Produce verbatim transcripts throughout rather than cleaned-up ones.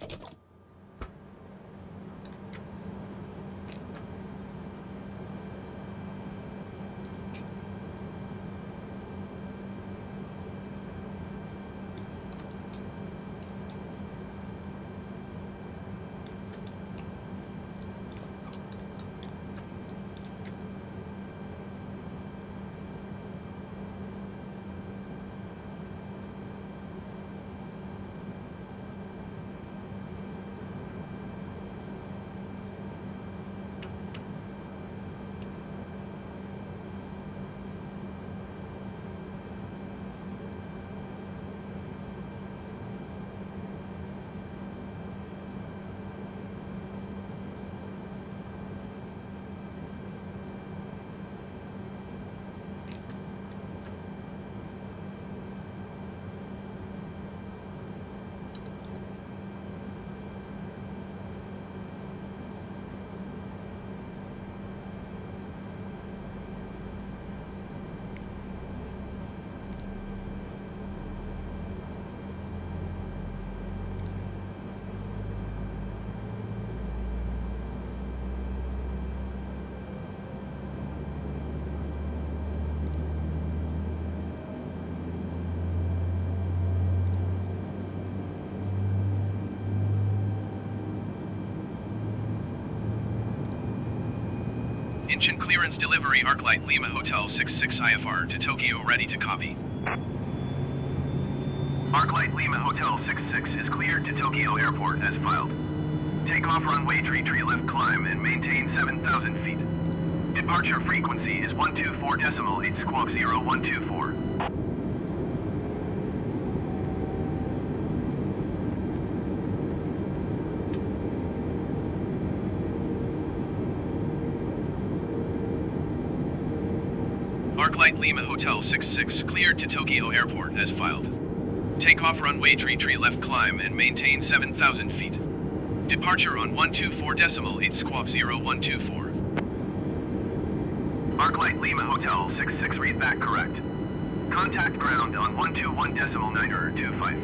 Incheon clearance delivery Arclight Lima Hotel six six I F R to Tokyo, ready to copy. Arclight Lima Hotel six six is cleared to Tokyo Airport as filed. Take off runway tree tree left climb and maintain seven thousand feet. Departure frequency is one two four decimal eight squawk zero one two four. Arclight Lima Hotel six six cleared to Tokyo Airport as filed. Take off runway tree tree left climb and maintain seven thousand feet. Departure on one two four decimal eight squawk zero one two four. Arclight Lima Hotel six six read back correct. Contact ground on one two one decimal niner two five.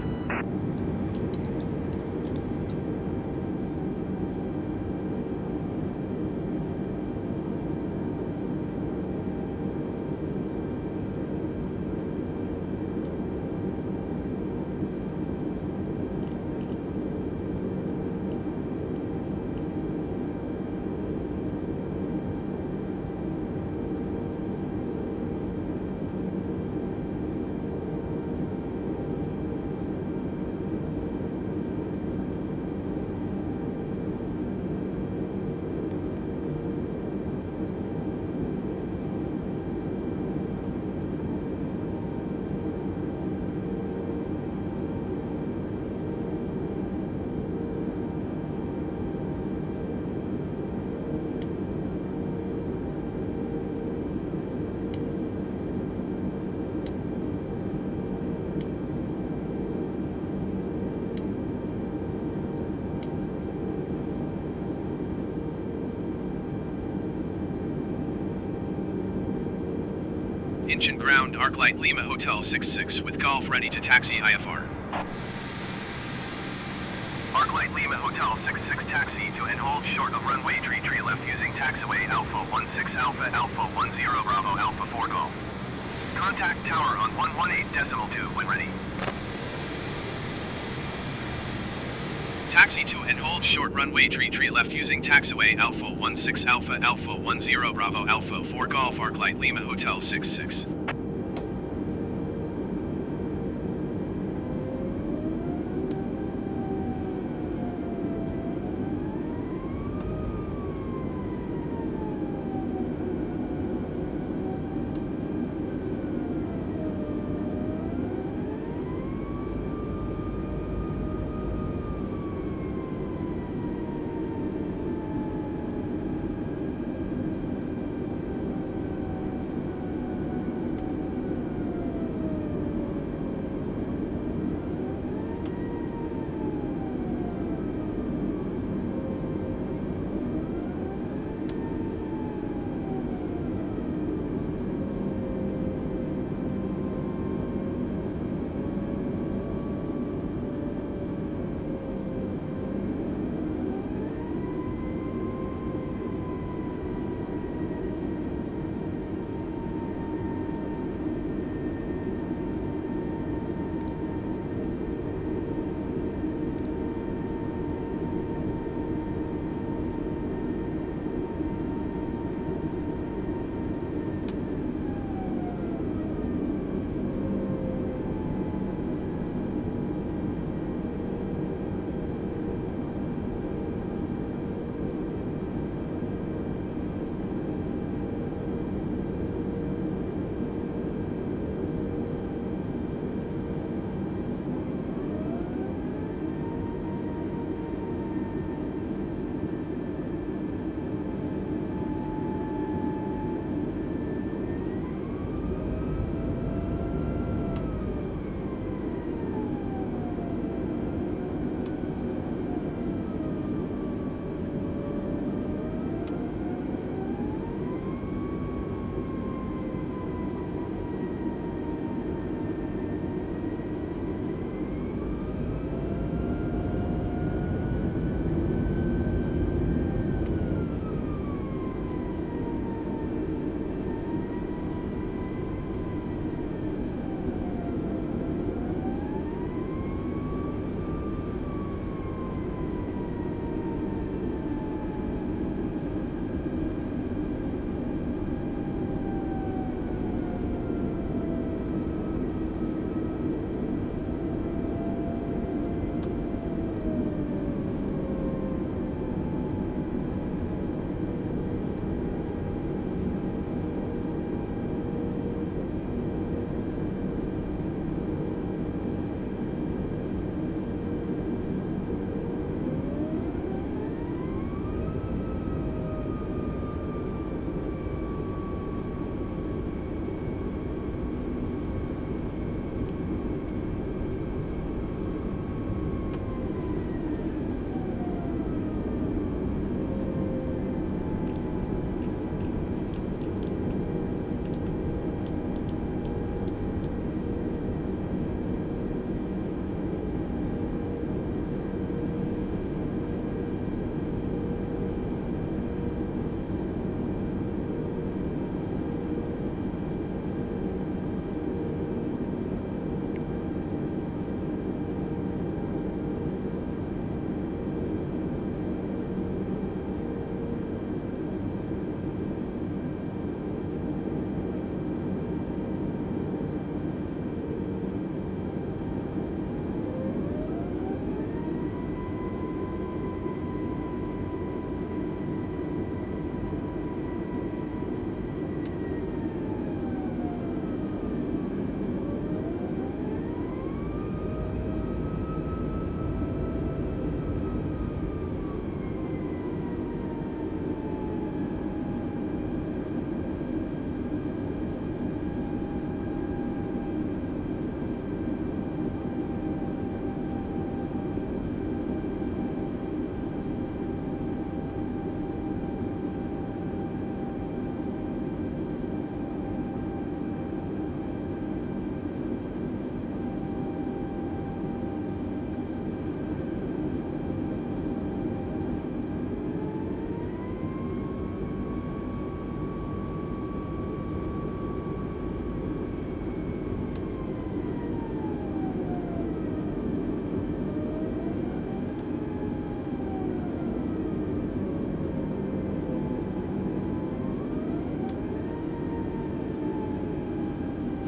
Incheon ground Arclight Lima Hotel six six with Golf ready to taxi I F R. Arclight Lima Hotel six six taxi to and hold short of runway tree tree left using taxiway Alpha one six Alpha Alpha one zero Bravo Alpha four Golf. Contact tower on one one eight decimal two when ready. Taxi to and hold short runway tree tree left using taxiway Alpha one six Alpha Alpha one zero Bravo Alpha four Golf Arclight Lima Hotel six six.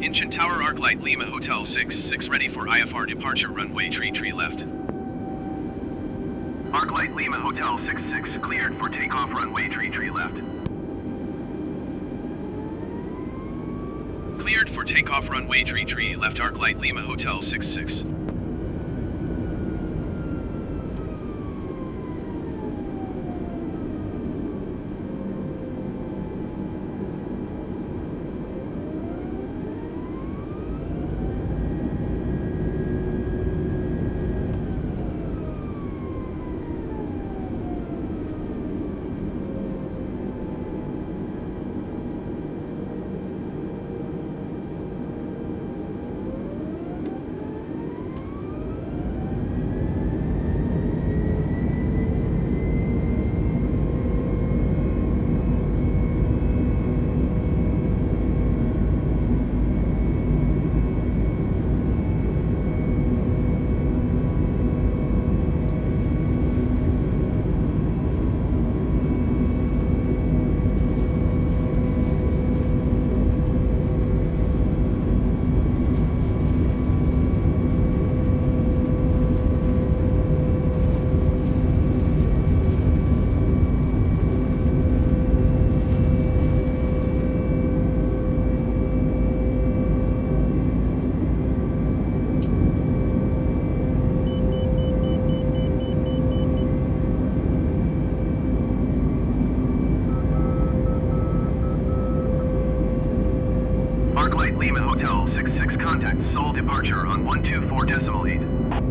Incheon Tower Arclight Lima Hotel six six ready for I F R departure runway tree tree left. Arclight Lima Hotel six six cleared for takeoff runway tree tree left. Cleared for takeoff runway tree tree left Arclight Lima Hotel six six. Arclight Lima Hotel six six contact Seoul departure on one two four decimal eight.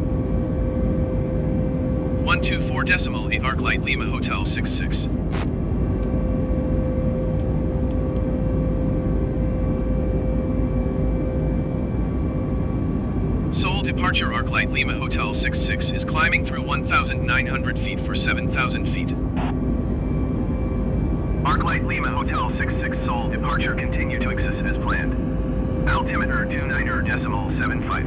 one two four decimal eight Arclight Lima Hotel six six. Seoul departure Arclight Lima Hotel six six is climbing through one thousand nine hundred feet for seven thousand feet. Arclight Lima Hotel six six Seoul departure continue to exist as planned. Altimeter two niner decimal seven five.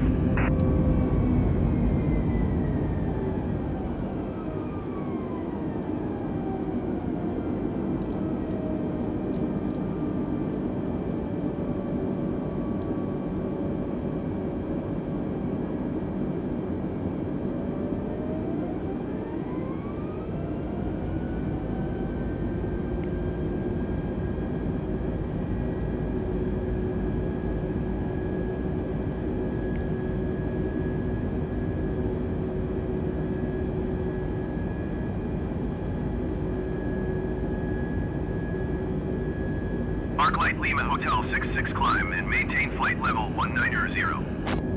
Arclight Lima Hotel six six climb and maintain flight level one niner zero.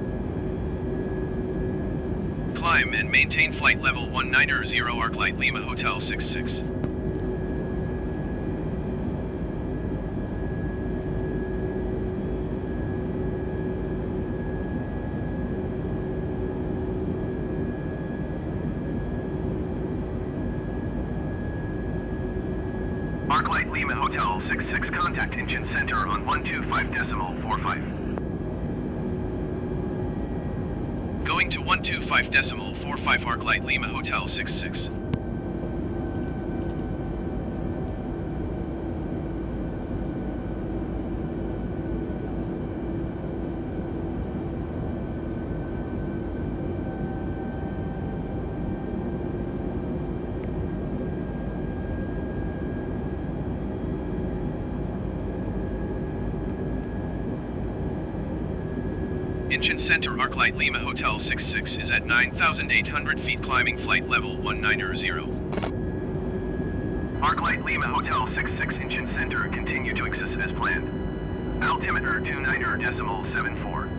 Climb and maintain flight level one niner zero Arclight Lima Hotel six six. Arclight Lima Hotel six six contact Incheon Center on one two five decimal four five. Going to one two five decimal four five Arclight Lima Hotel six six. Incheon Center Arclight Lima Hotel six six is at nine thousand eight hundred feet climbing flight level one niner zero. Arclight Lima Hotel six six Incheon Center continue to exist as planned. Altimeter two niner decimal seven four.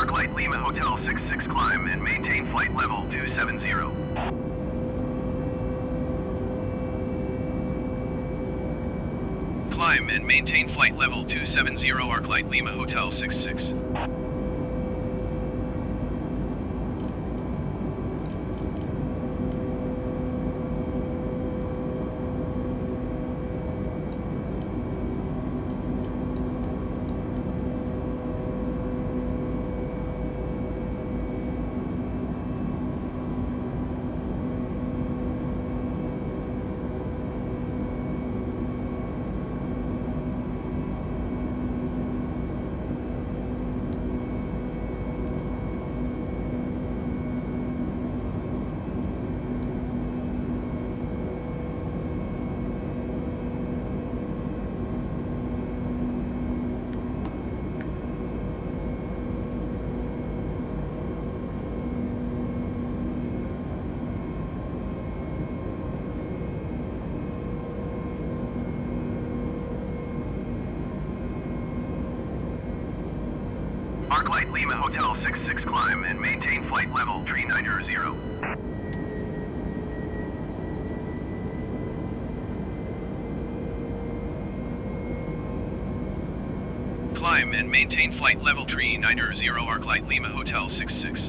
Arclight Lima Hotel six six climb and maintain flight level two seven zero. Climb and maintain flight level two seven zero Arclight Lima Hotel six six. Arclight Lima Hotel six six climb and maintain flight level three nine zero. Climb and maintain flight level three nine zero Arclight Lima Hotel six six.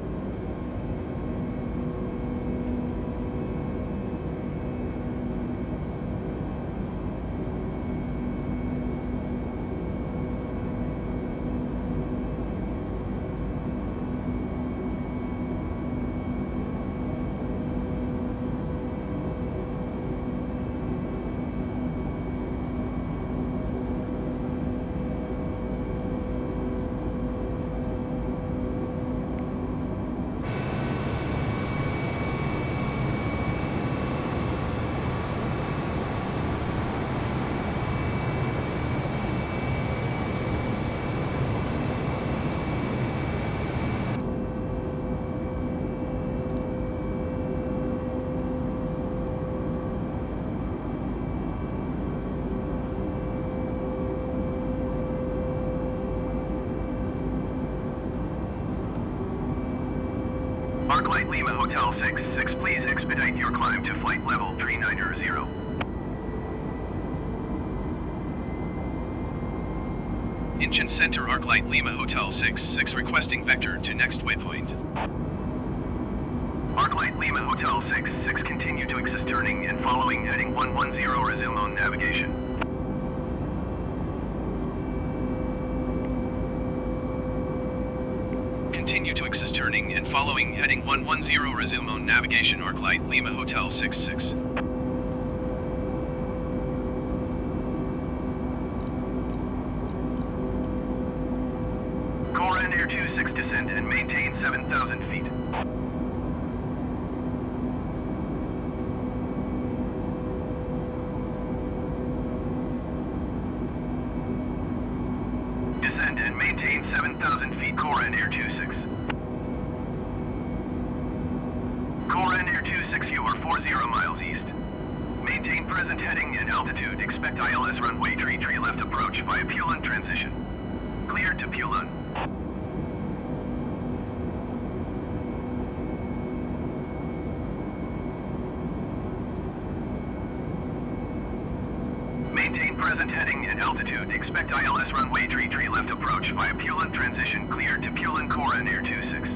Arclight Lima Hotel six six, please expedite your climb to flight level three nine zero. Incheon Center Arclight Lima Hotel six six requesting vector to next waypoint. Arclight Lima Hotel six six, continue to Axis turning and following heading one one zero, resume on navigation. Continue to Axis turning and following heading one one zero, resume on navigation Arclight Lima Hotel six six. Coran Air two six, descend and maintain seven thousand feet. Descend and maintain seven thousand feet, Coran Air two six. Coran Air two six, you are forty miles east. Maintain present heading and altitude, expect I L S runway three three left approach via Pulon transition. Clear to Pulon. Maintain present heading and altitude, expect I L S runway three three left approach via Pulon transition, clear to Pulon, Coran Air two six.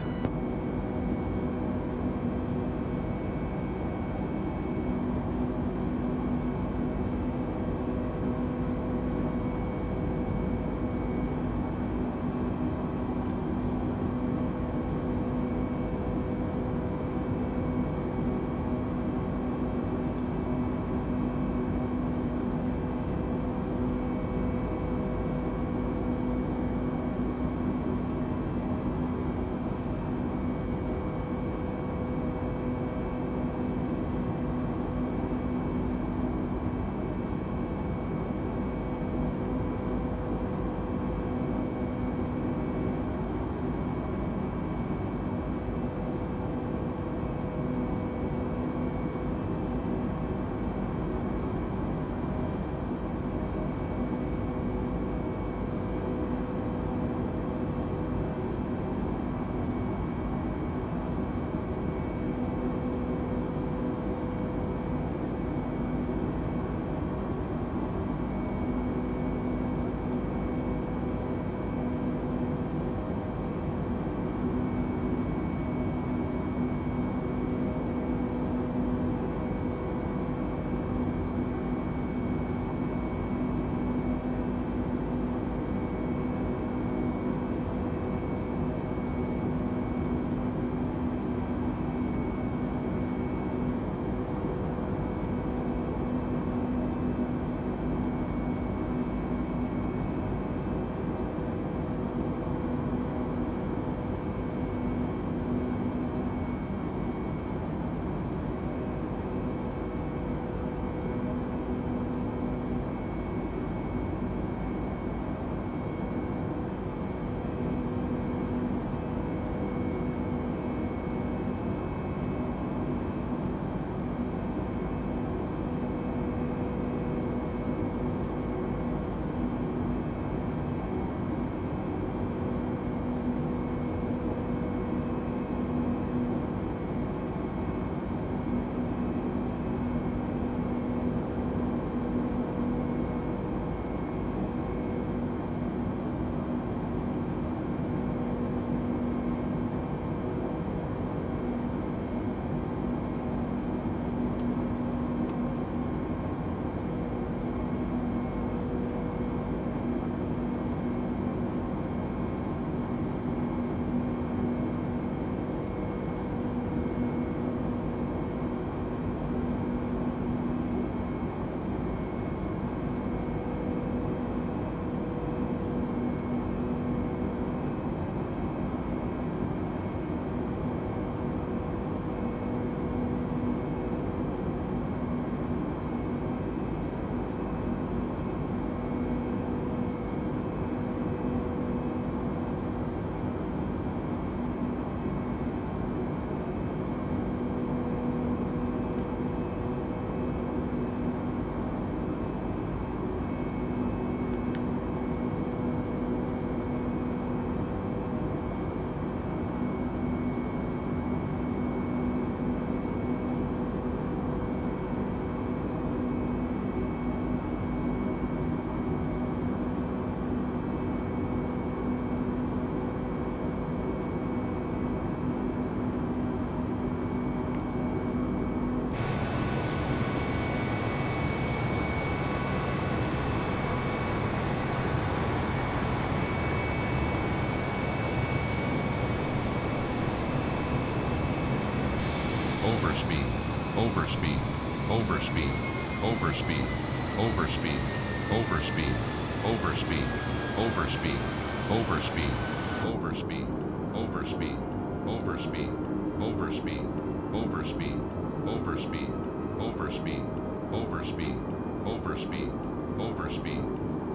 overspeed, overspeed, overspeed, overspeed, overspeed, overspeed, overspeed, overspeed, overspeed, overspeed, overspeed, overspeed, overspeed, overspeed, overspeed, overspeed, overspeed, overspeed, overspeed.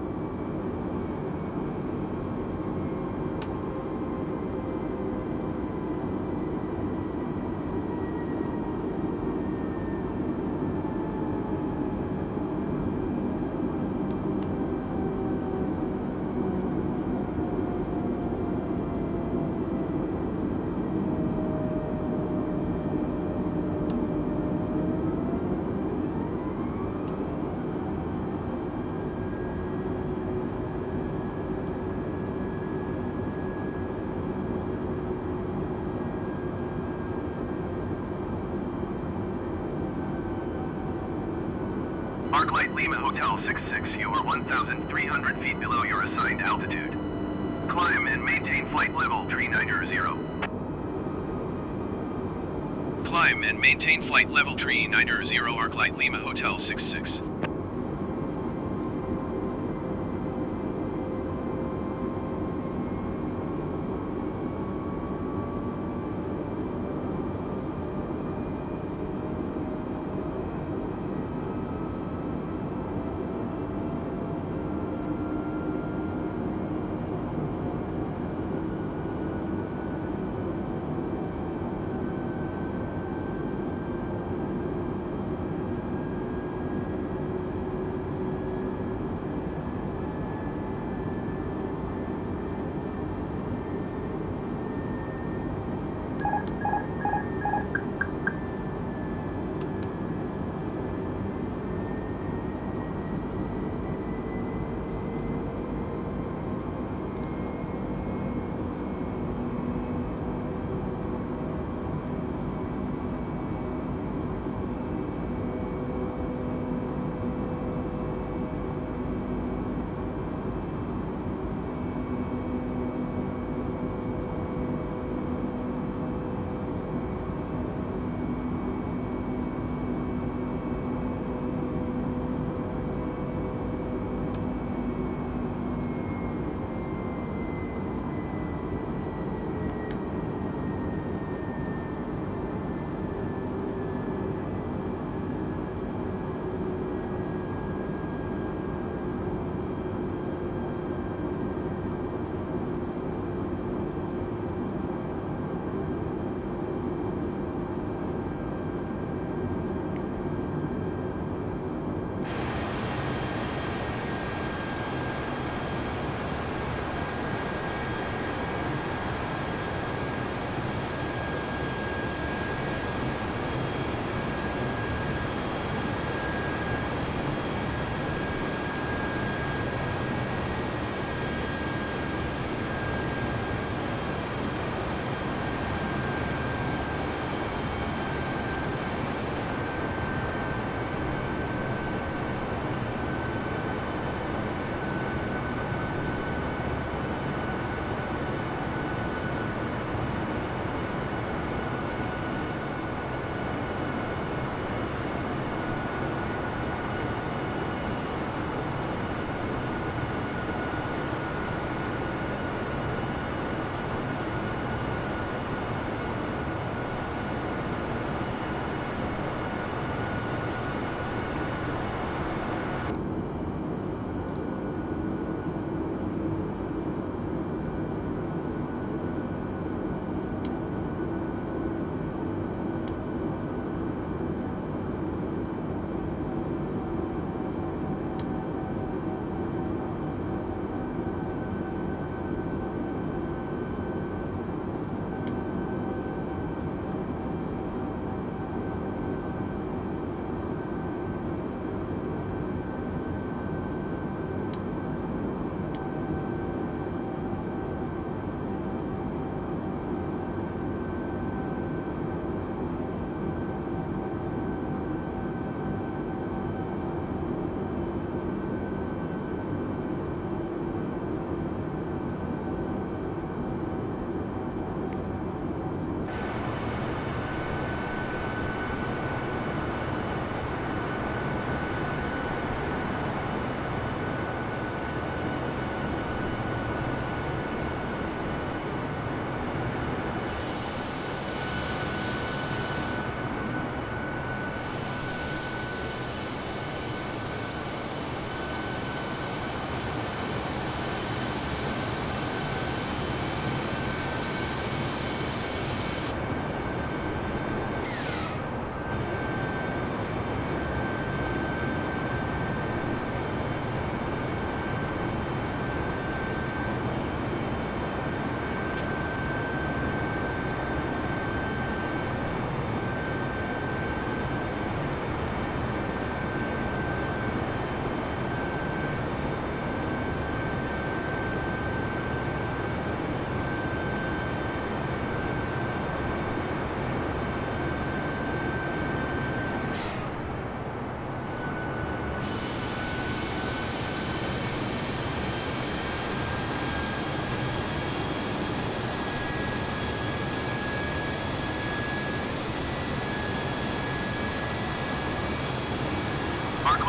Arclight Lima Hotel six six, you are one thousand three hundred feet below your assigned altitude. Climb and maintain flight level three nine zero. Climb and maintain flight level three nine zero Arclight Lima Hotel six six.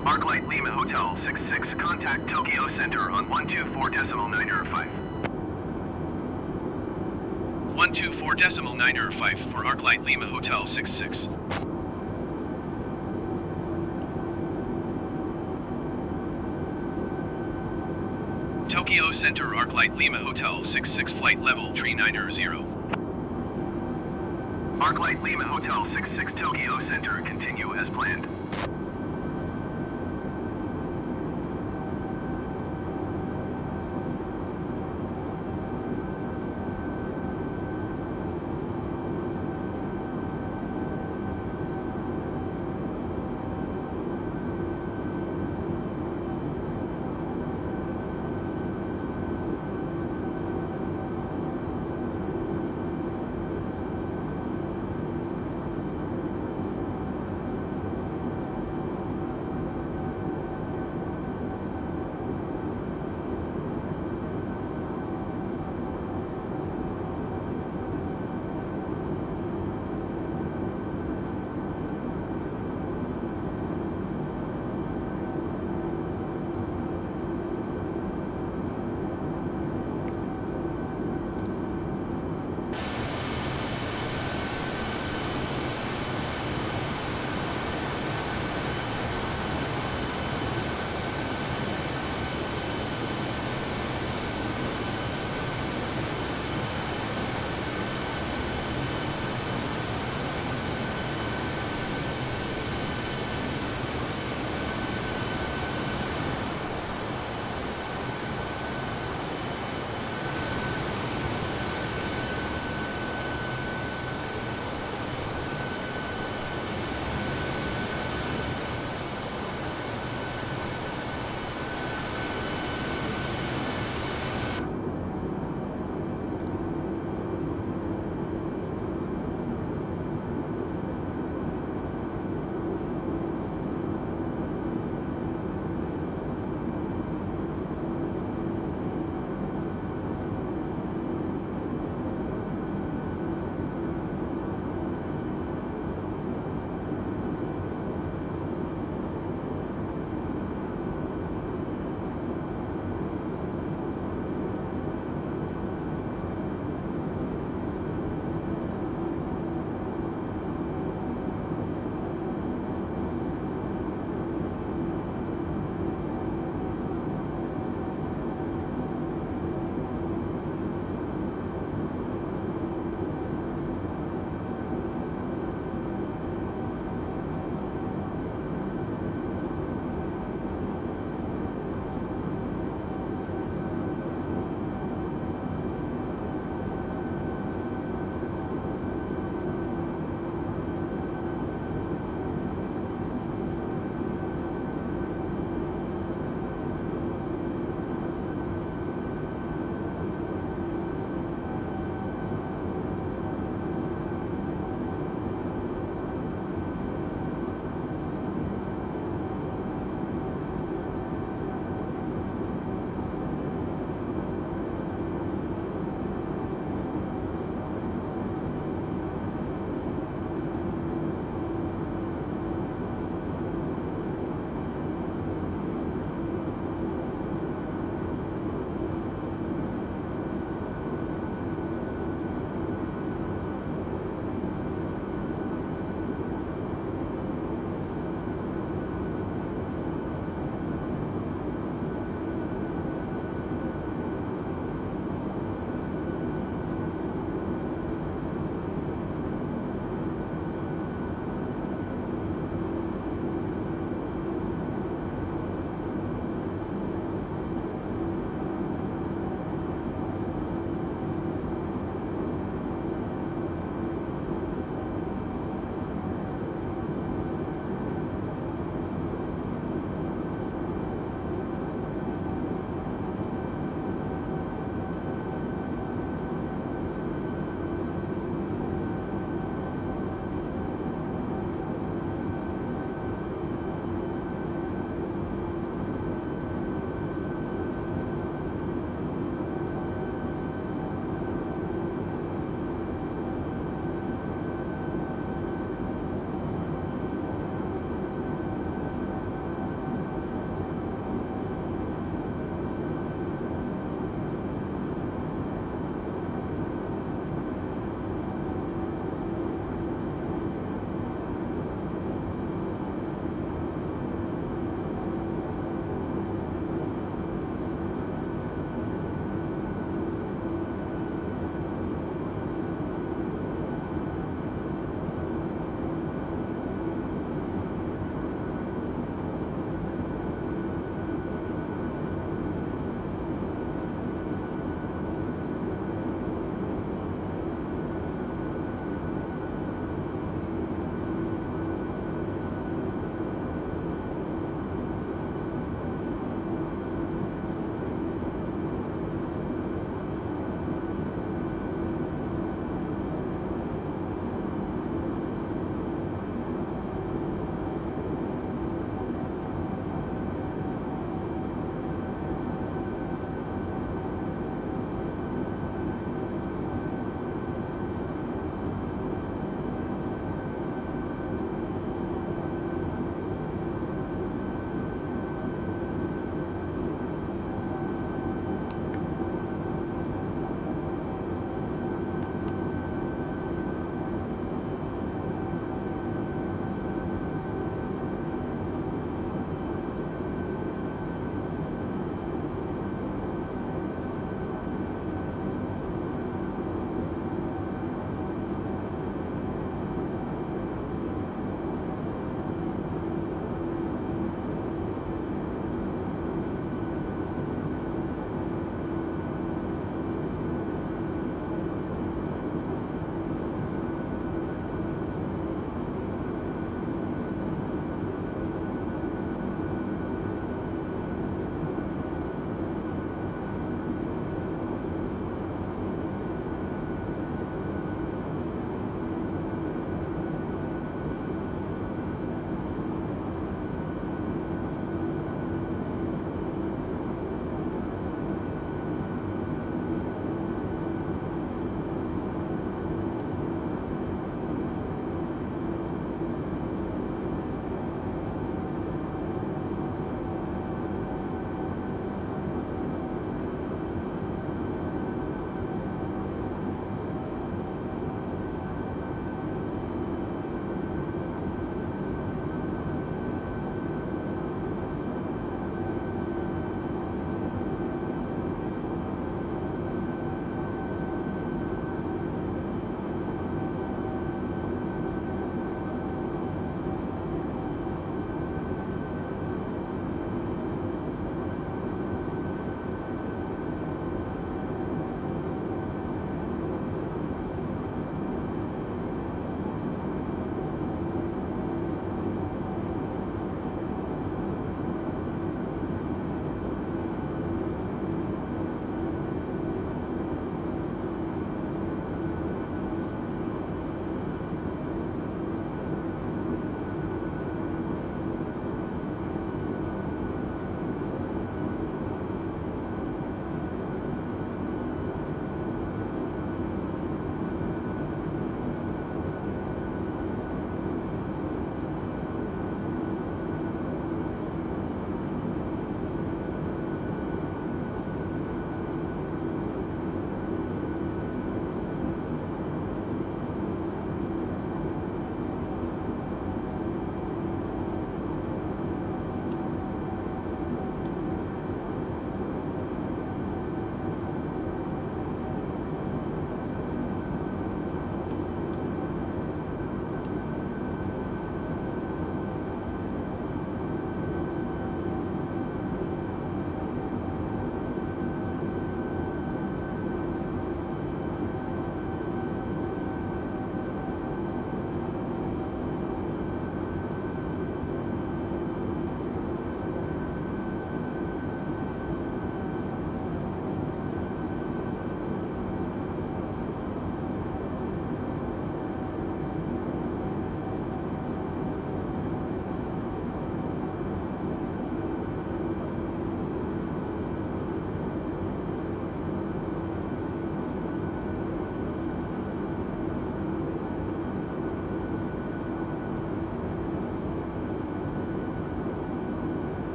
Arclight Lima Hotel six six, contact Tokyo Center on one two four decimal nine er five. one two four decimal nine er five for Arclight Lima Hotel six six. Tokyo Center Arclight Lima Hotel six six, flight level three nine zero. Arclight Lima Hotel six six, Tokyo Center, continue as planned.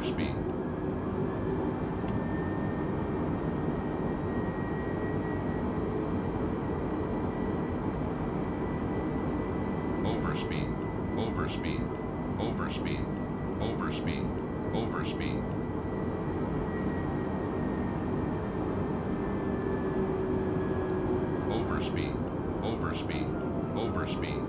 Overspeed. Overspeed. Overspeed. Overspeed. Overspeed. Overspeed. Overspeed. Overspeed. Overspeed.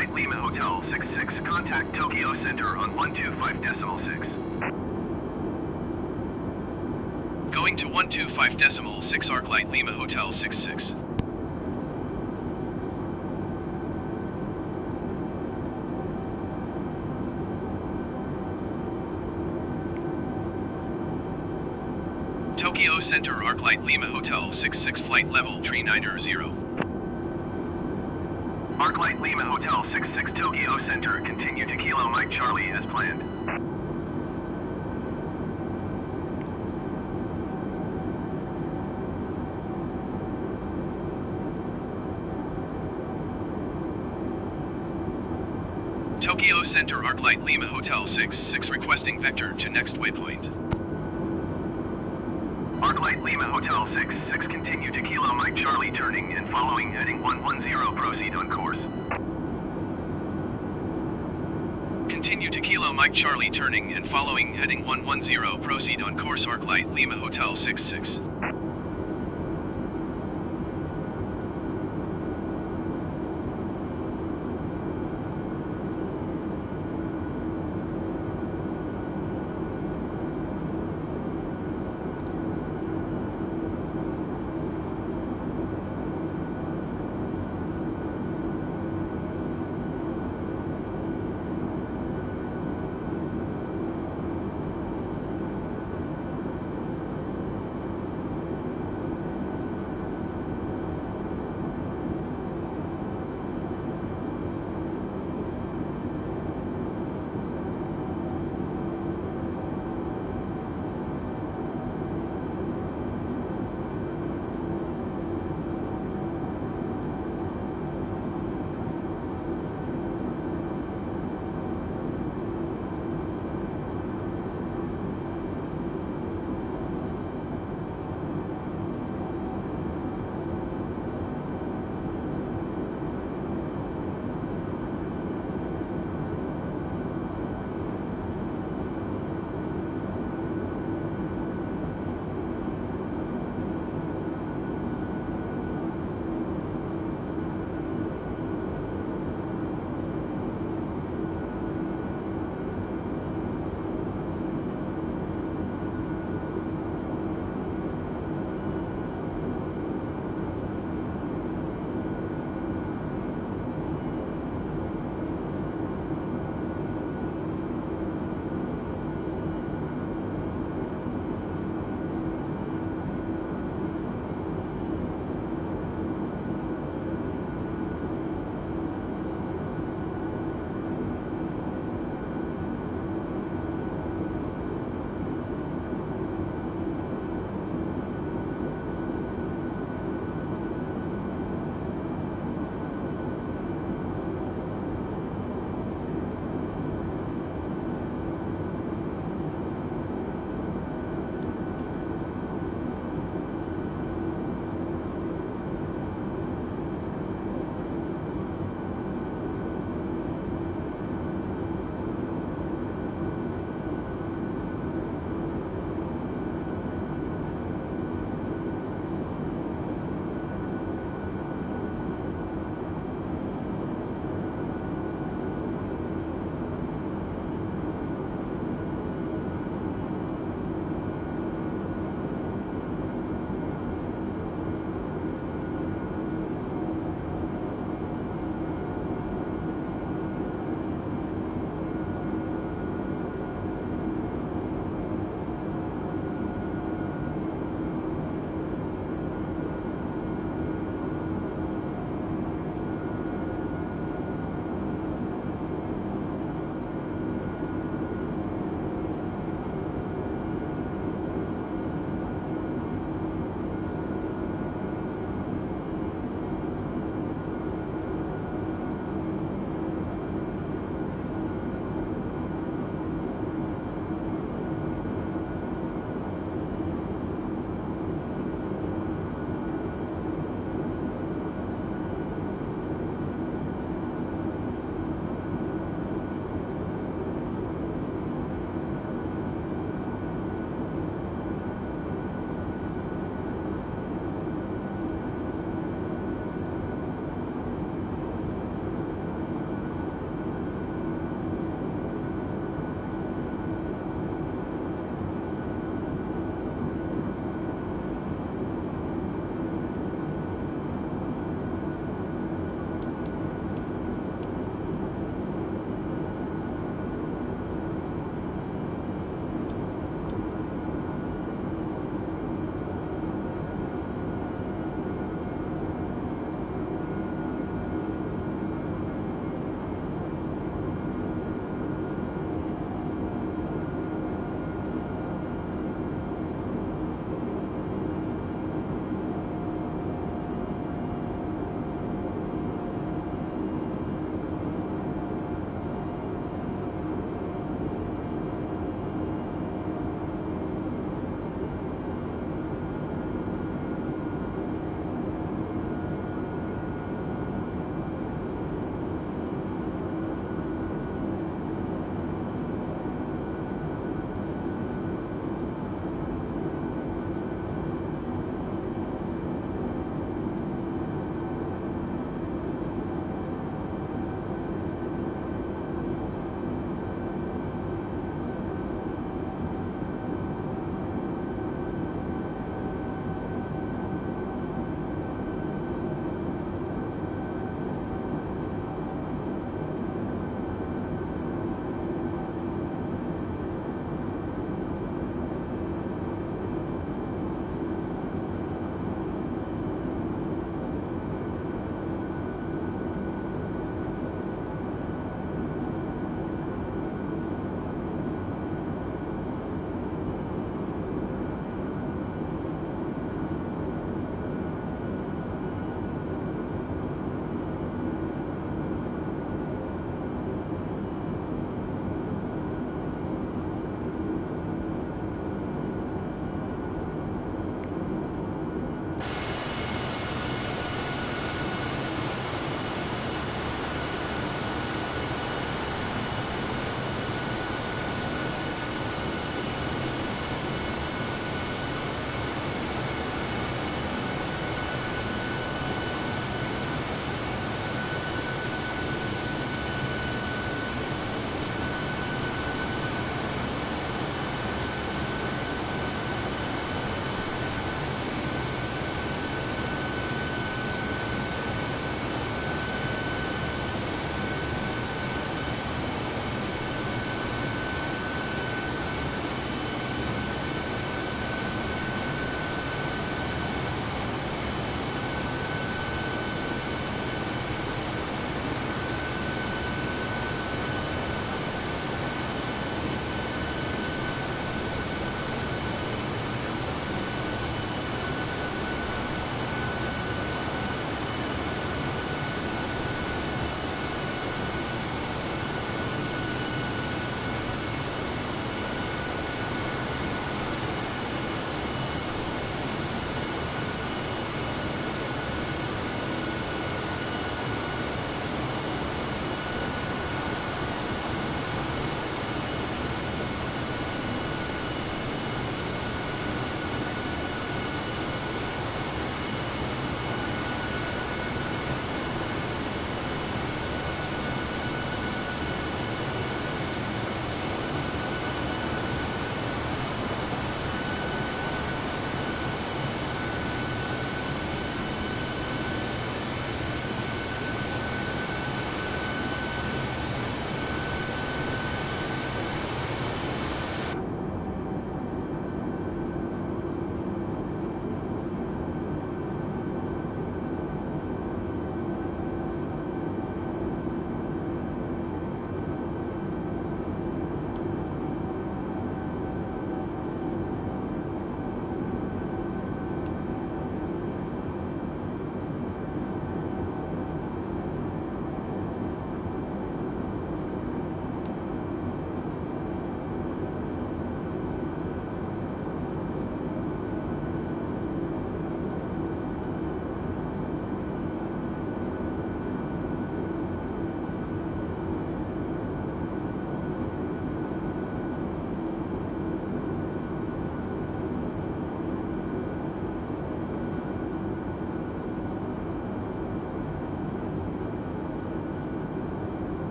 Arclight Lima Hotel six six, contact Tokyo Center on one two five decimal six. Going to one two five decimal six Arclight Lima Hotel six six. Tokyo Center Arclight Lima Hotel six six, flight level three nine zero. Arclight Lima Hotel six six, Tokyo Center, continue to Kilo Mike Charlie as planned. Tokyo Center Arclight Lima Hotel six six, requesting vector to next waypoint. Arclight Lima Hotel six six, continue to Kilo Mike Charlie, turning and following heading one one zero, proceed on course. Continue to Kilo Mike Charlie, turning and following heading one one zero, proceed on course Arclight Lima Hotel six six.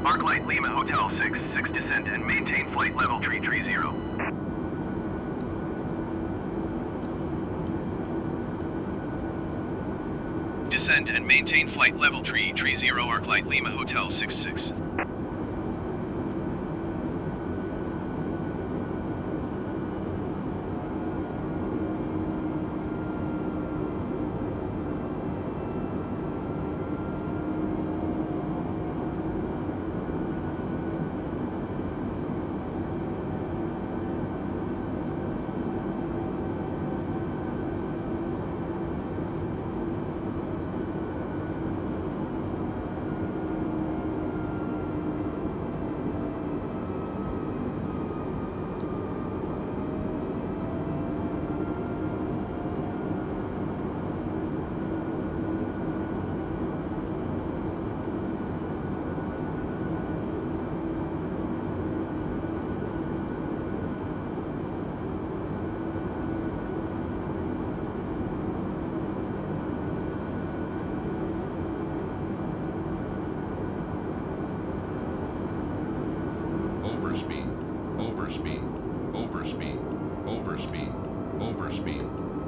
Arclight Lima Hotel six six descend and maintain flight level three three zero. Descend and maintain flight level three three zero Arclight Lima Hotel six six. Overspeed, overspeed, overspeed, overspeed, overspeed.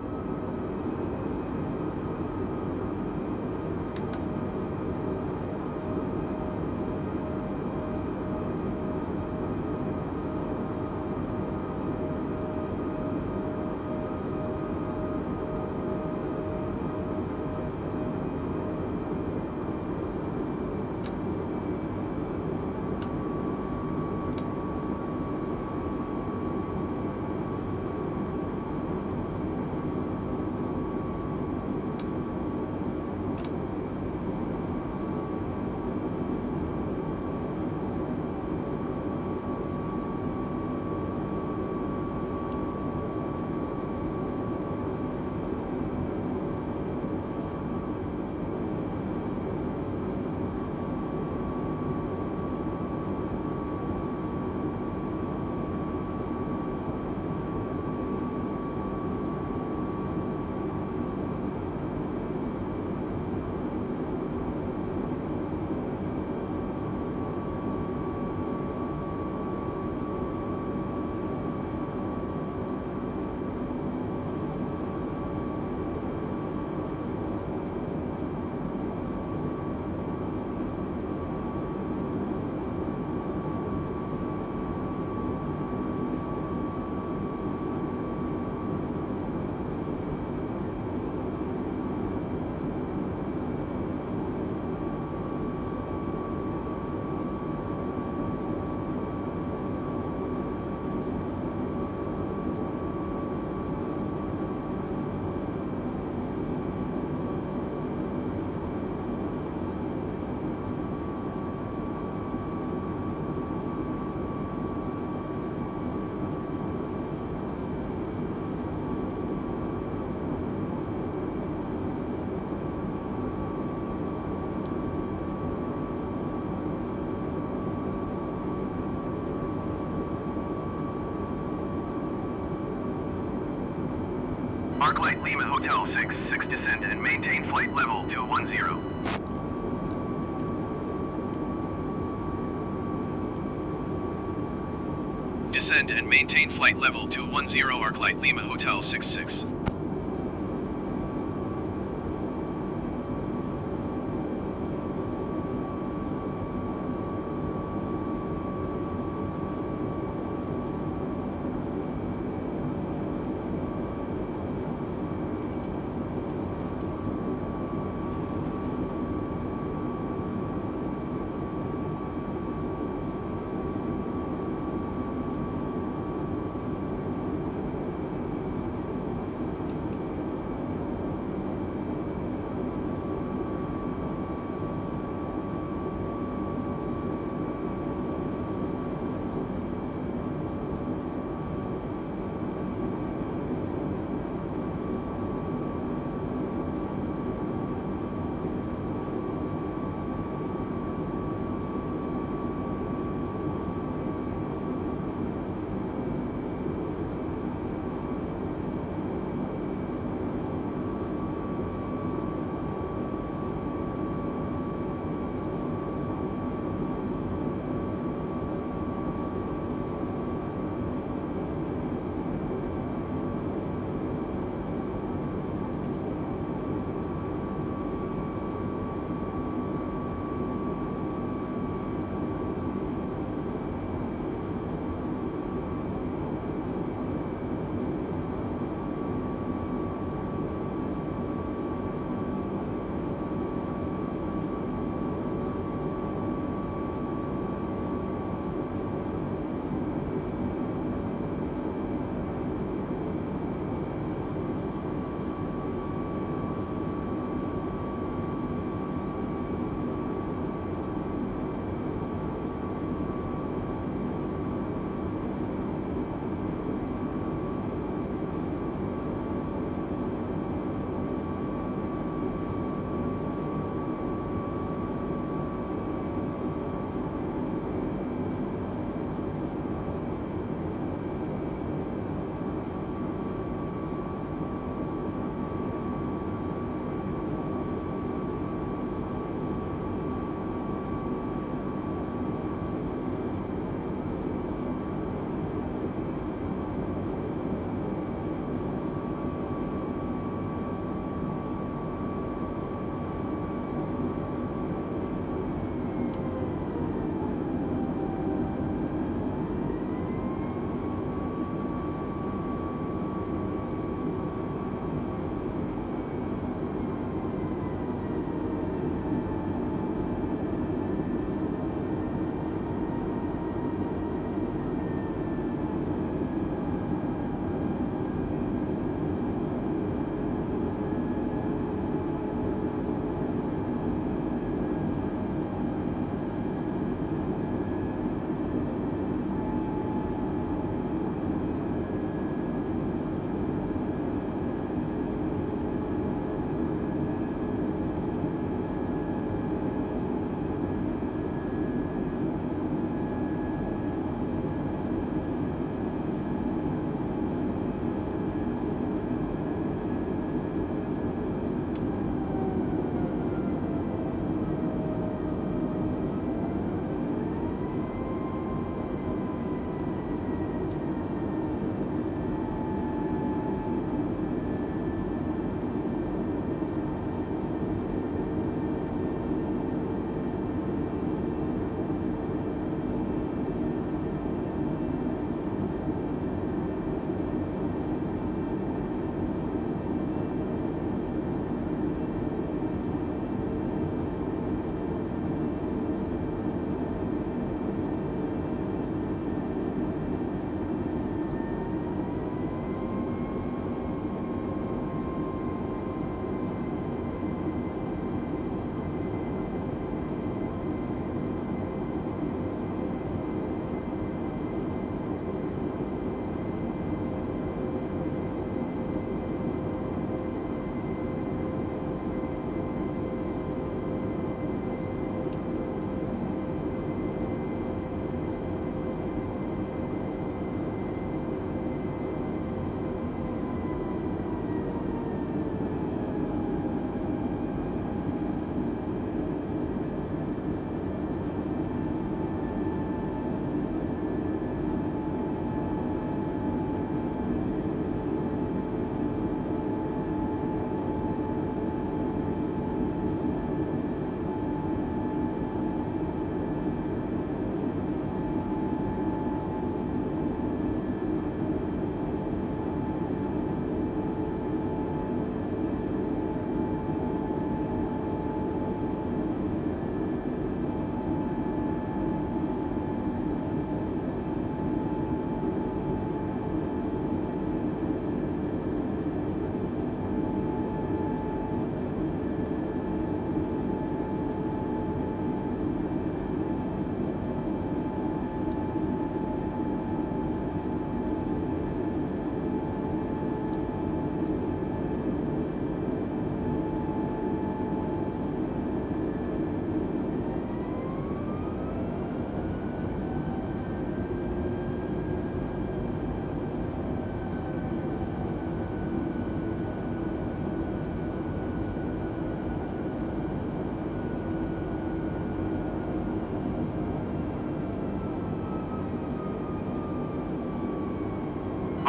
Arclight Lima Hotel six six descend and maintain flight level two one zero. Descend and maintain flight level two one zero Arclight Lima Hotel six six.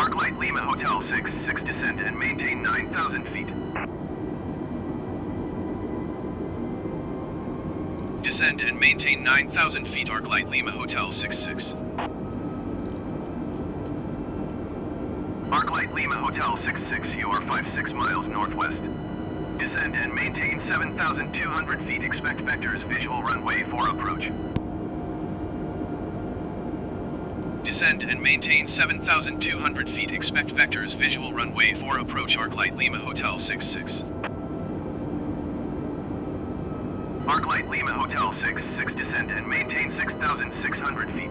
Arclight Lima Hotel six six, descend and maintain nine thousand feet. Descend and maintain nine thousand feet, Arclight Lima Hotel six six. Arclight Lima Hotel six six, you are five six miles northwest. Descend and maintain seven thousand two hundred feet, expect vectors, visual runway four approach. Descend and maintain seven thousand two hundred feet, expect vectors, visual runway four approach, Arclight Lima Hotel six six. Arclight Lima Hotel six six, descend and maintain six thousand six hundred feet.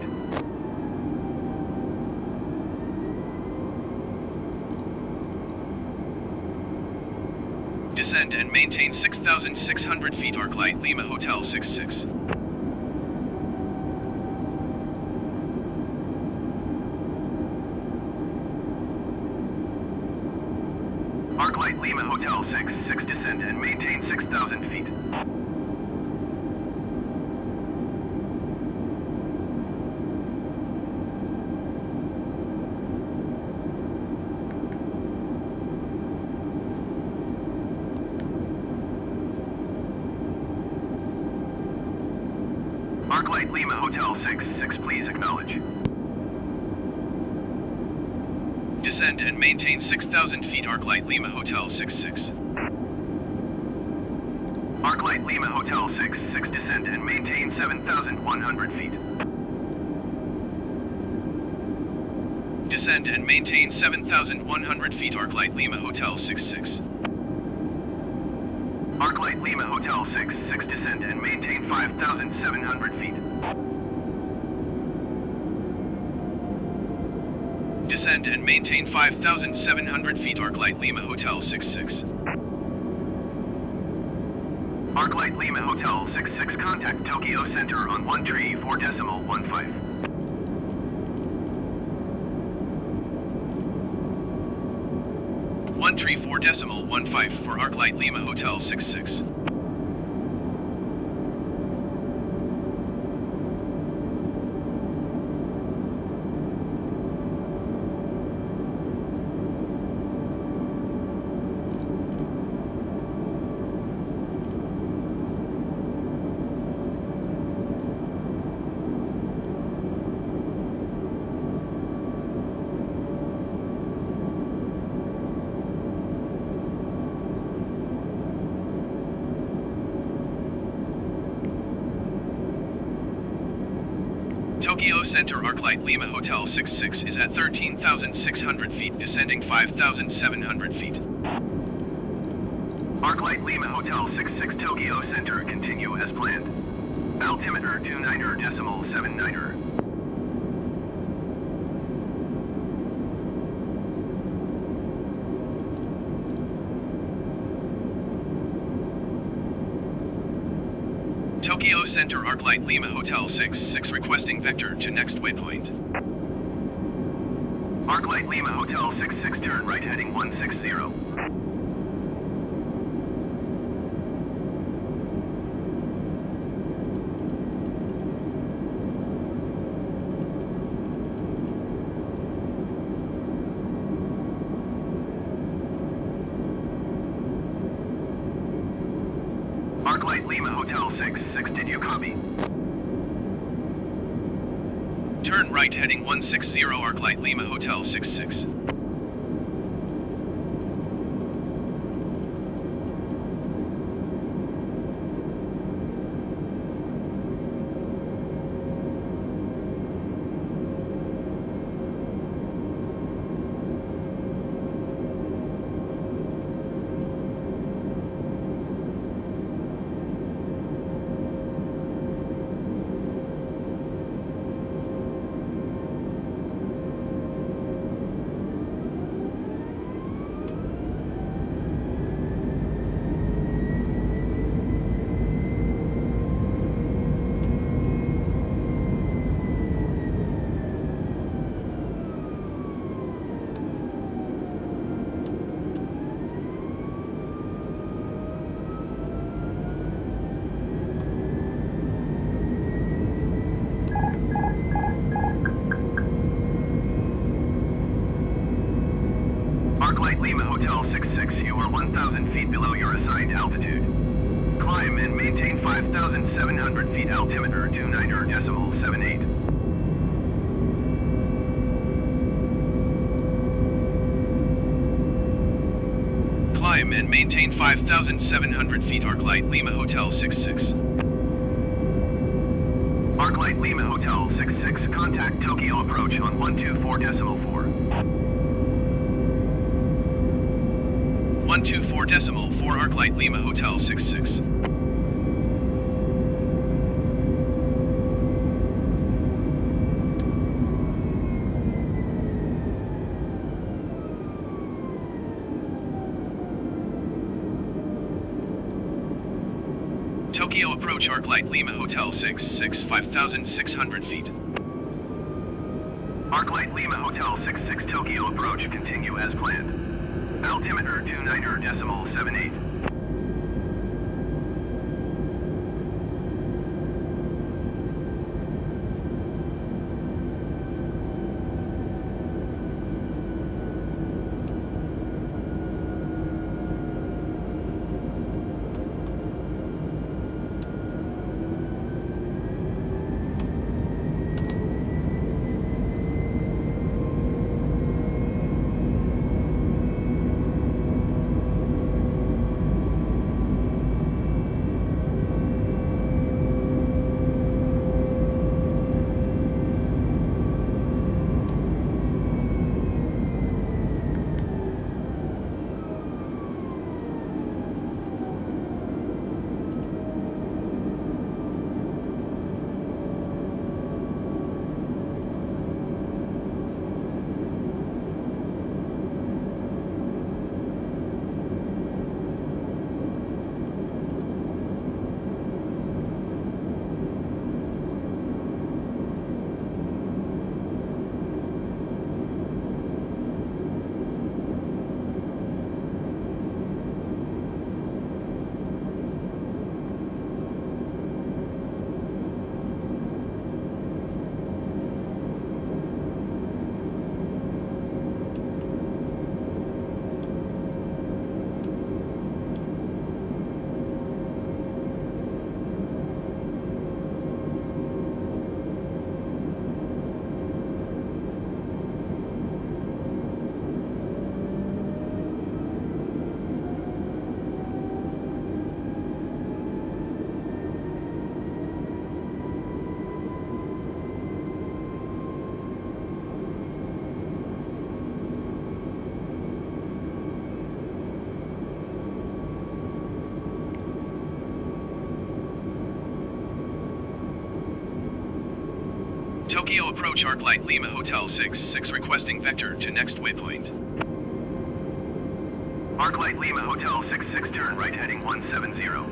Descend and maintain six thousand six hundred feet, Arclight Lima Hotel six six. Arclight Lima Hotel six six, descend and maintain six thousand feet. Arclight Lima Hotel six six, please acknowledge. Descend and maintain six thousand feet, Arclight Lima Hotel six six. Arclight Lima Hotel six six, descend and maintain seven thousand one hundred feet. Descend and maintain seven thousand one hundred feet, Arclight Lima Hotel six six. Arclight Lima Hotel six six, descend and maintain five thousand seven hundred feet. Descend and maintain five thousand seven hundred feet, Arclight Lima Hotel six six. Arclight Lima Hotel six six, contact Tokyo Center on one three four decimal one five. one three four decimal one five for Arclight Lima Hotel six six. Tokyo Center, Arclight Lima Hotel six six is at thirteen thousand six hundred feet, descending five thousand seven hundred feet. Arclight Lima Hotel six six, Tokyo Center, continue as planned. Altimeter two niner decimal seven niner. Tokyo Center, Arclight Lima Hotel six six, requesting vector to next waypoint. Arclight Lima Hotel six six, turn right heading one six zero. Arclight Lima Hotel six six, did you copy? Turn right heading one six zero, Arclight Lima Hotel six six. Arclight Lima Hotel six six, you are one thousand feet below your assigned altitude. Climb and maintain five thousand seven hundred feet altimeter two niner decimal seven eight. Climb and maintain five thousand seven hundred feet Arclight Lima Hotel six six. Arclight Lima Hotel six six, contact Tokyo approach on one two four decimal four. one two four decimal four Arclight Lima Hotel six six. Tokyo approach Arclight Lima Hotel six six, five thousand six hundred feet. Arclight Lima Hotel six six, Tokyo approach, continue as planned. Altimeter two niner decimal seven eight. Tokyo approach Arclight Lima Hotel six six, requesting vector to next waypoint. Arclight Lima Hotel six six, turn right heading one seven zero.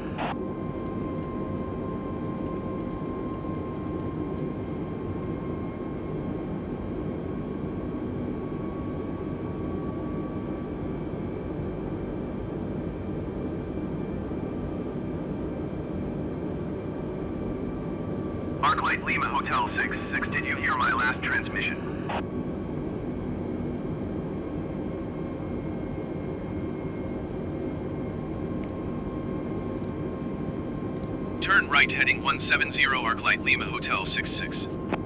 Arclight Lima Hotel six six, did you hear my last transmission? Turn right heading one seven zero Arclight Lima Hotel six six.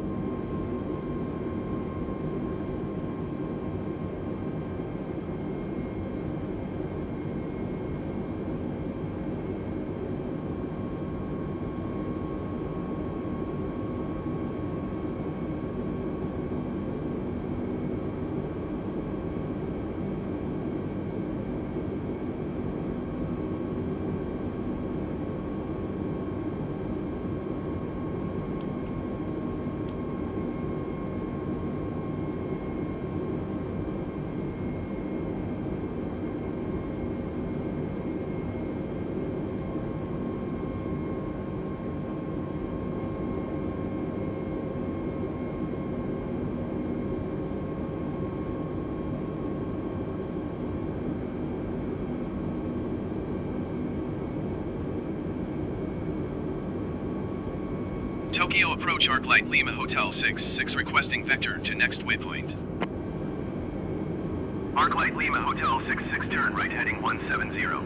Tokyo approach Arclight Lima Hotel six six, requesting vector to next waypoint. Arclight Lima Hotel six six, turn right heading one seven zero.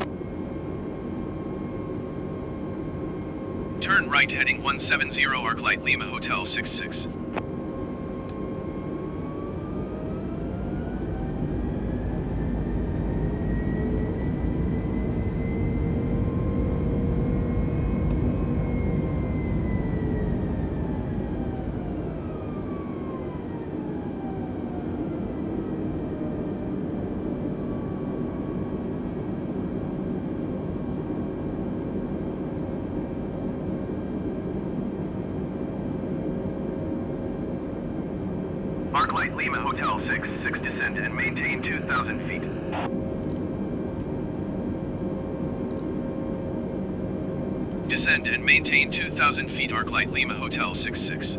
Turn right heading one seven zero, Arclight Lima Hotel six six. Arclight Lima Hotel six six, descend and maintain two thousand feet. Descend and maintain two thousand feet, Arclight Lima Hotel six six.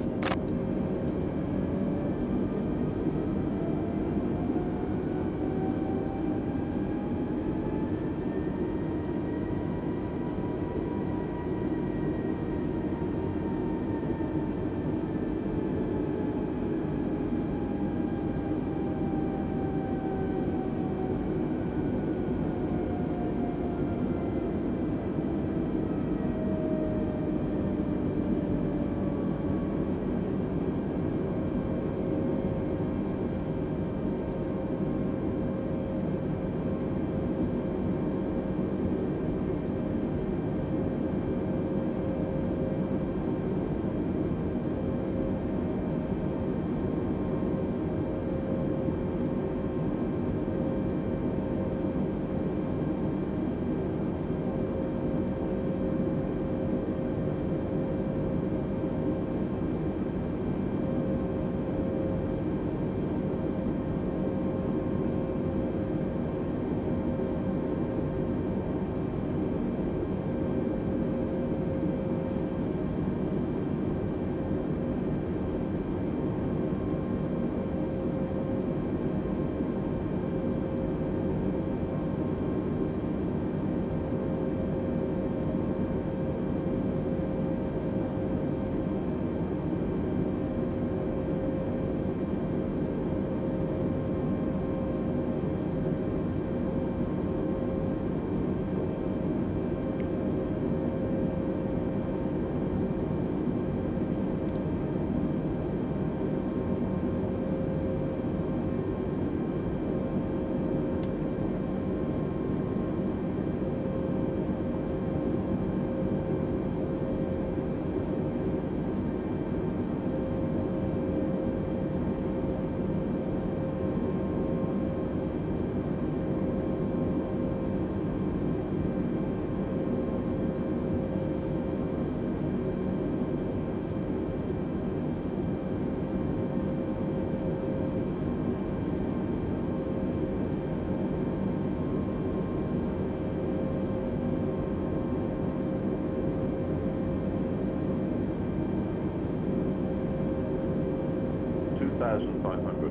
two thousand five hundred.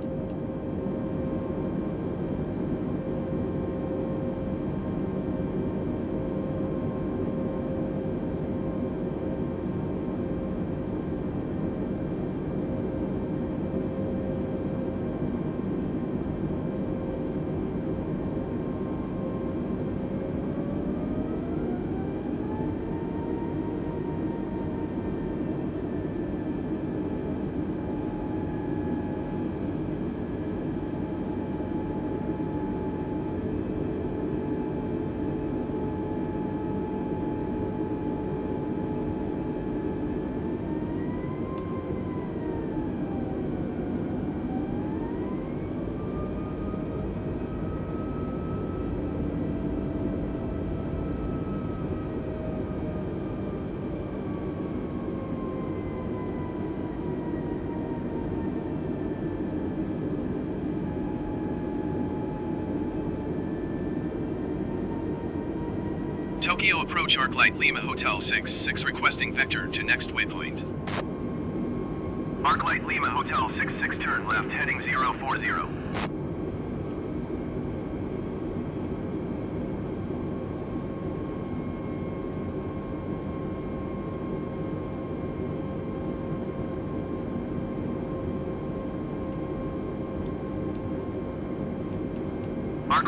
Tokyo approach Arclight Lima Hotel six six, requesting vector to next waypoint. Arclight Lima Hotel six six, turn left heading zero four zero.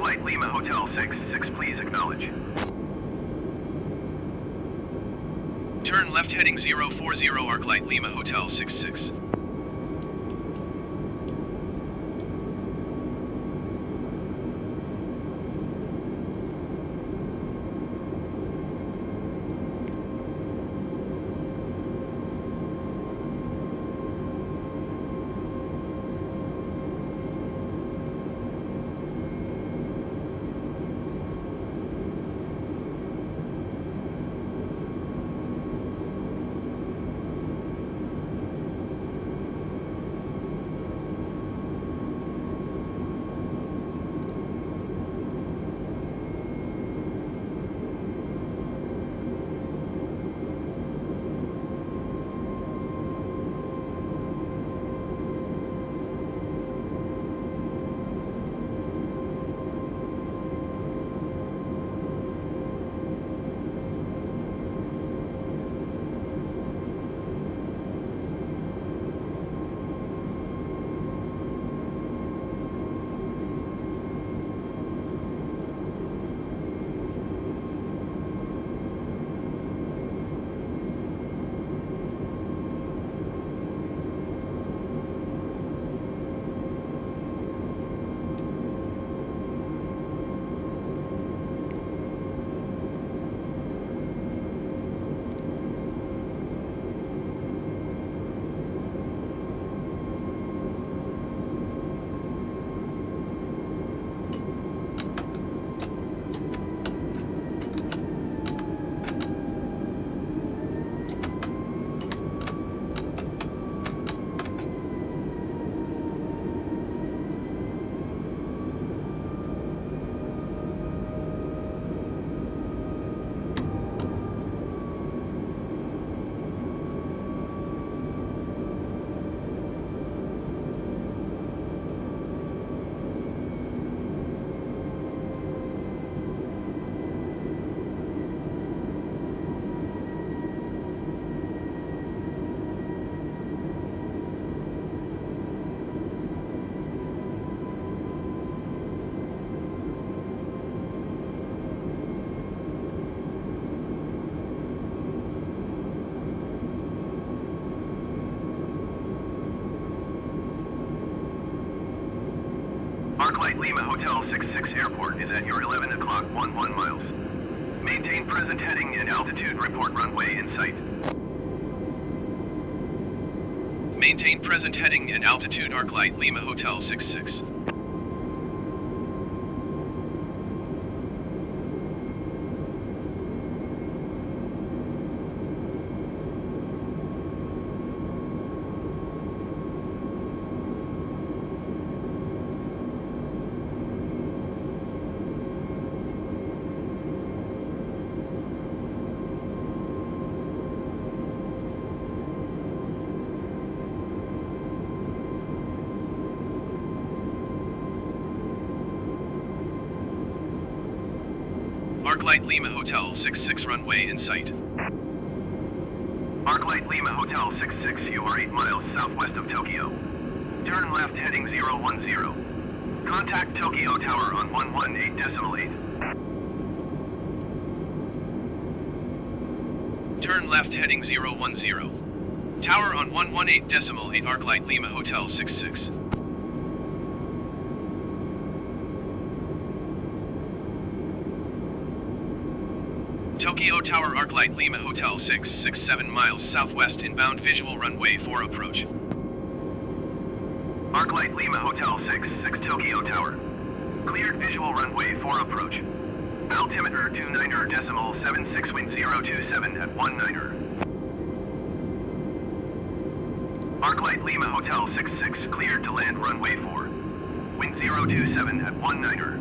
Arclight Lima Hotel six six, please acknowledge. Turn left heading zero four zero Arclight Lima Hotel six six. Arclight Lima Hotel six six Airport is at your eleven o'clock one one miles. Maintain present heading and altitude, report runway in sight. Maintain present heading and altitude Arclight Lima Hotel six six. Arclight Lima Hotel six six runway in sight. Arclight Lima Hotel six six, you are eight miles southwest of Tokyo. Turn left heading zero one zero. Contact Tokyo Tower on one one eight decimal eight. Turn left heading zero one zero. Tower on one one eight decimal eight Arclight Lima Hotel six six. Tokyo Tower Arclight Lima Hotel six six, seven miles southwest inbound visual runway four approach. Arclight Lima Hotel six six Tokyo Tower. Cleared visual runway four approach. Altimeter two niner decimal seven six, wind zero two seven at one niner. Arclight Lima Hotel six six cleared to land runway four. Wind zero two seven at one niner.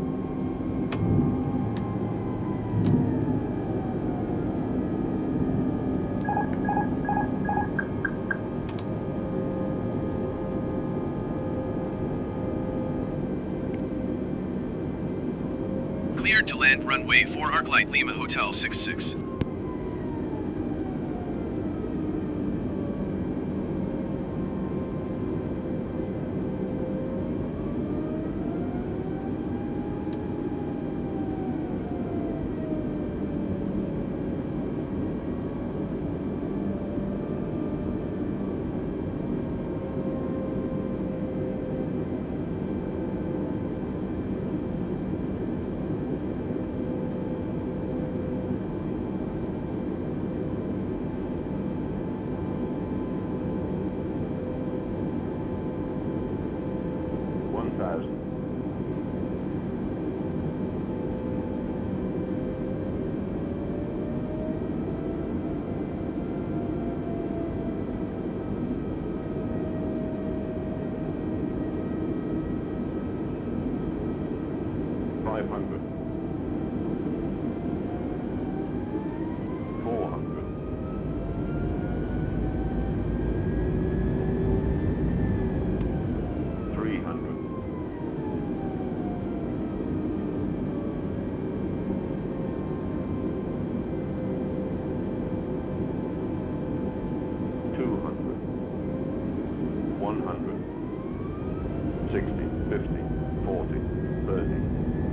Cleared to land runway four Arclight Lima Hotel six six. one hundred, sixty, fifty, forty, thirty.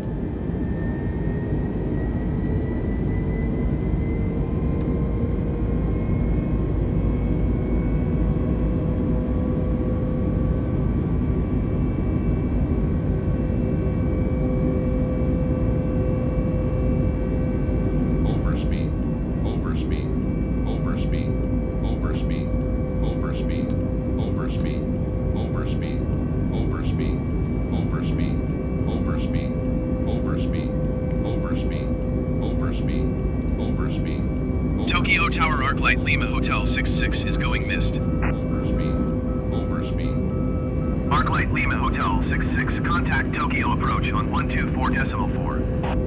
Overspeed, overspeed, overspeed, overspeed, overspeed, overspeed, overspeed, overspeed, overspeed, overspeed, overspeed, overspeed, overspeed, overspeed. Tokyo Tower Arclight Lima Hotel six six is going missed. Overspeed, overspeed, Arclight Lima Hotel six six, contact Tokyo approach on one two four decimal four.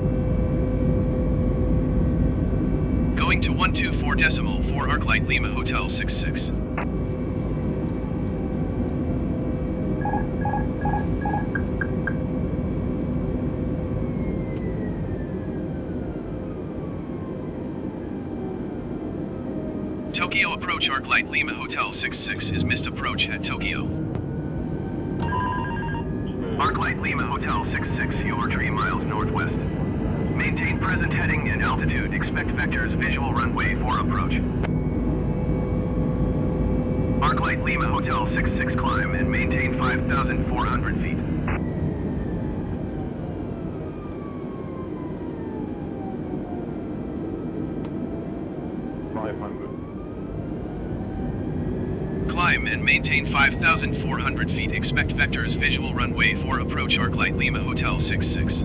Going to one two four decimal four Arclight Lima Hotel six six. Tokyo approach Arclight Lima Hotel six six is missed approach at Tokyo. Arclight Lima Hotel six six, you are three miles northwest. Maintain present heading and altitude. Expect vectors visual runway for approach. Arclight Lima Hotel six six, climb and maintain five thousand four hundred feet. five hundred, Climb and maintain five thousand four hundred feet. Expect vectors visual runway for approach Arclight Lima Hotel six six.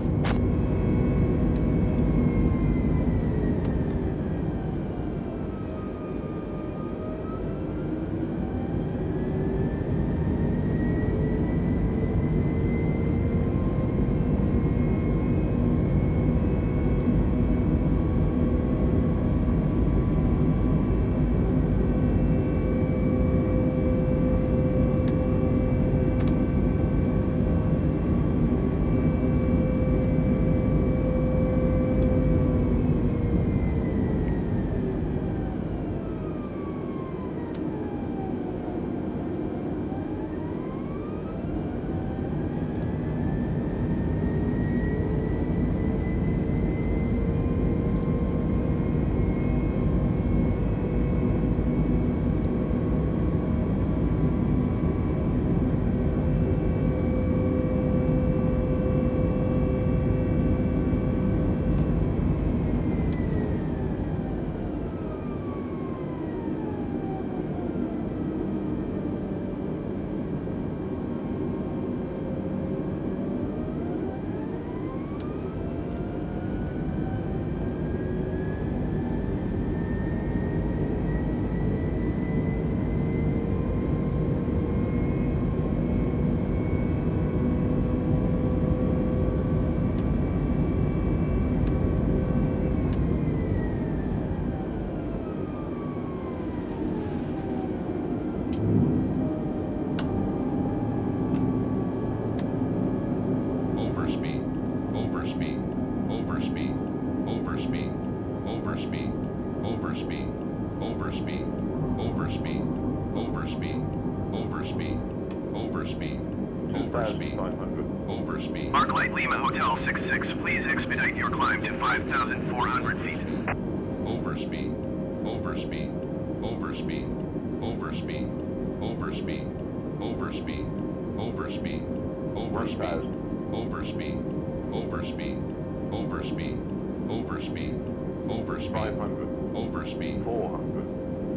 overspeed, overspeed, overspeed, overspeed, overspeed, overspeed, overspeed, overspeed, overspeed, overspeed, overspeed, overspeed, five hundred, overspeed, Arclight Lima Hotel six six, please expedite your climb to five thousand four hundred feet. overspeed, overspeed, overspeed, overspeed, overspeed, overspeed, overspeed, overspeed, overspeed, overspeed, overspeed, overspeed, overspeed, five hundred, overspeed, four hundred,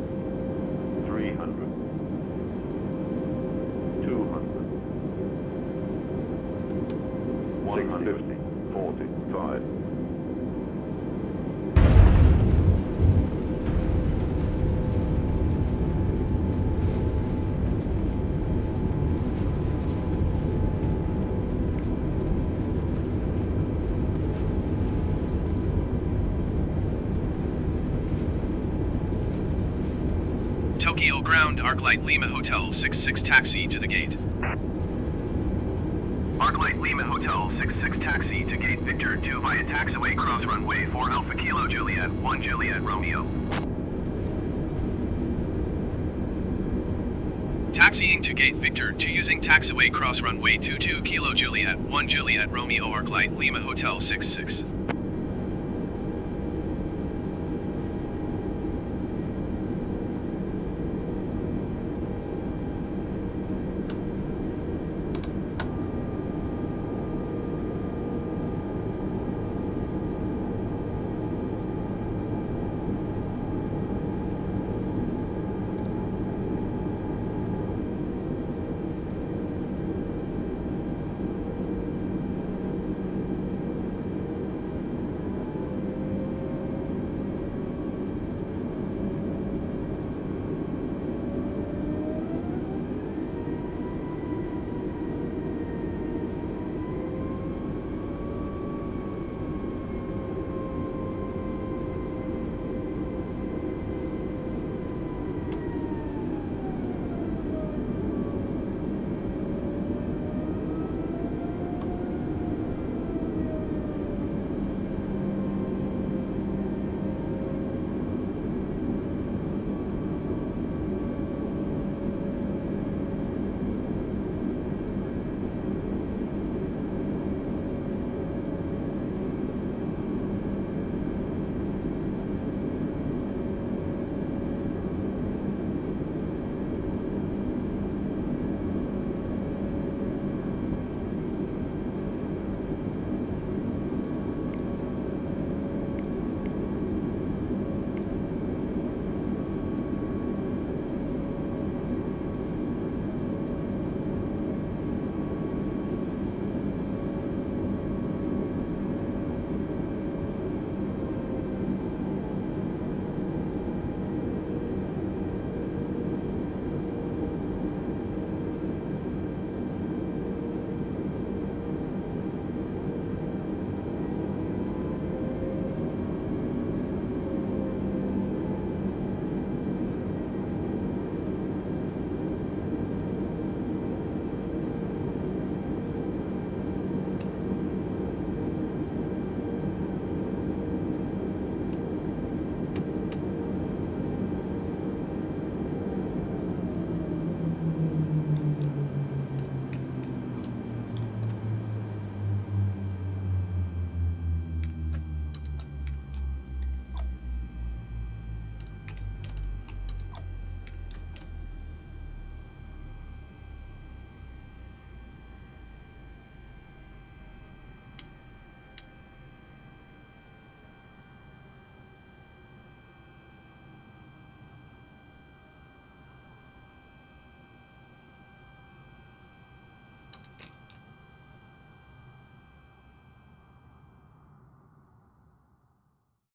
three hundred, two hundred, one hundred fifty, forty, five. Tokyo Ground Arclight Lima Hotel six six taxi to the gate. Arclight Lima Hotel six six, taxi to Gate Victor two via taxiway cross runway for Alpha Kilo Juliet one Juliet Romeo. Taxiing to Gate Victor to using taxiway cross runway two two Kilo Juliet one Juliet Romeo Arclight Lima Hotel six six.